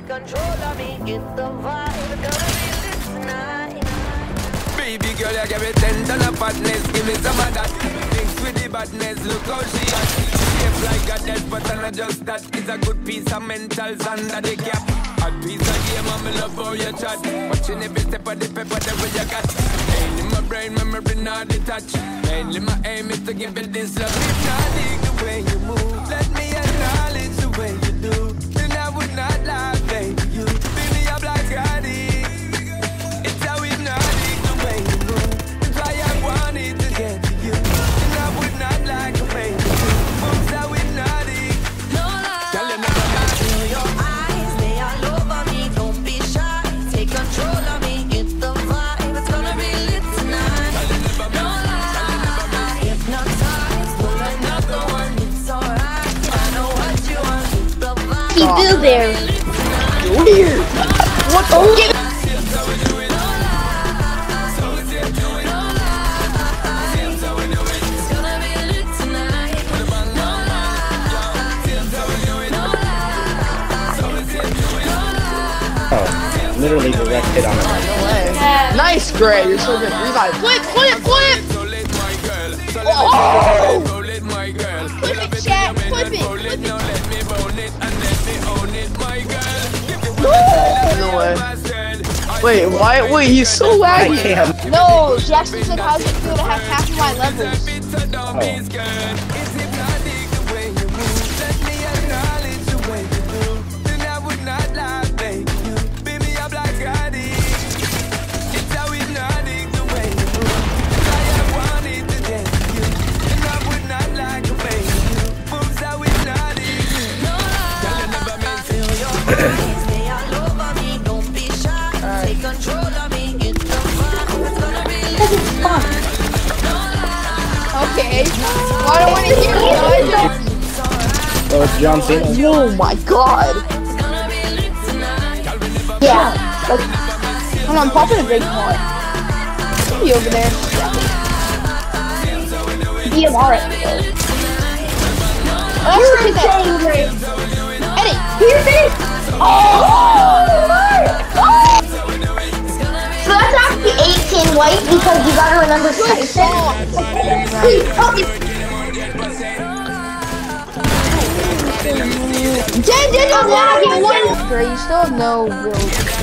control of me, get the vibe, gonna be lit tonight. Baby girl, you give me 10 ton of fatness, give me some of that. Mix with the badness, look how she hot. Shape like a death, but I'm not just that. It's a good piece of mentals under the cap. A piece of game, I'm love how you chat. Watching every step of the pepper, the way you got. Mainly my brain, memory not detached. Mainly my aim is to give it this love. If not dig the way you move, let me acknowledge the way you do. Then I would not lie, baby, you. Baby, I'm like Gotti. It's how we not dig the way you move. That's why I wanted to get to you. And I would not like the way you do. Moves how we not dig. No lie, feel your eyes, they all over me. Don't be shy, take control of me, get the vibe. It's gonna be lit tonight. No lie, hypnotize, pull another one. It's alright, I know what you want. Get the vibe. He do there. Weird. What the? Literally direct hit on it. Yeah. Nice, Gray. You're so good. Revive. Flip, flip, flip. Oh! Flip it, chat. Flip it. Flip it. No way. Wait, why? Wait, he's so laggy. No, Jackson said, how's it feel to have half of my levels? Okay. Well, I don't want to hear it. Oh, it's John Cena. Oh my god. Yeah. Hold on, popping a big part. Be over there. DMR it. You're insane, Eddie, hear me? So that's actually 18 white because you gotta remember 6. I'm lagging. You still have no real.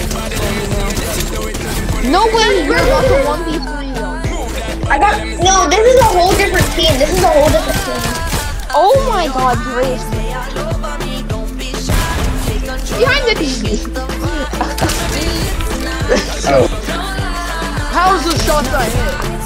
No way you're about to 1v3 though. I got no. This is a whole different team. This is a whole different team. Oh my God, Grace. Behind the TV. Oh. How's the shot I hit?